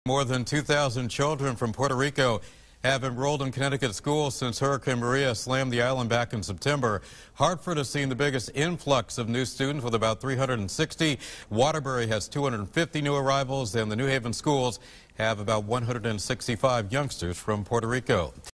More than 2,000 children from Puerto Rico have enrolled in Connecticut schools since Hurricane Maria slammed the island back in September. Hartford has seen the biggest influx of new students with about 360. Waterbury has 250 new arrivals, and the New Haven schools have about 165 youngsters from Puerto Rico.